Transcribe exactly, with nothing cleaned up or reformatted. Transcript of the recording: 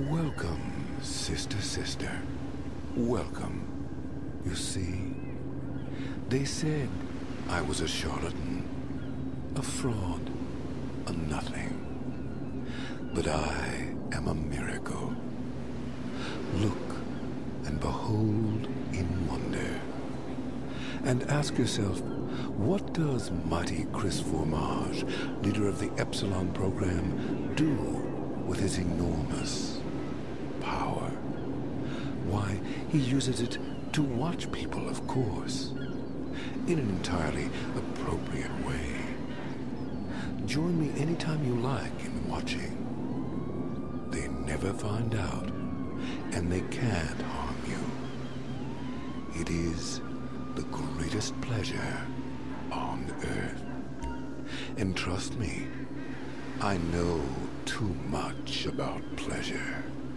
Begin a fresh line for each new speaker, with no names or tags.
Welcome, sister, sister. Welcome. You see, they said I was a charlatan, a fraud, a nothing. But I am a miracle. Look and behold in wonder. And ask yourself, what does mighty Chris Formage, leader of the Epsilon program, do with his enormous power? Why, he uses it to watch people, of course, in an entirely appropriate way. Join me anytime you like in watching. They never find out, and they can't harm you. It is the greatest pleasure on earth. And trust me, I know too much about pleasure.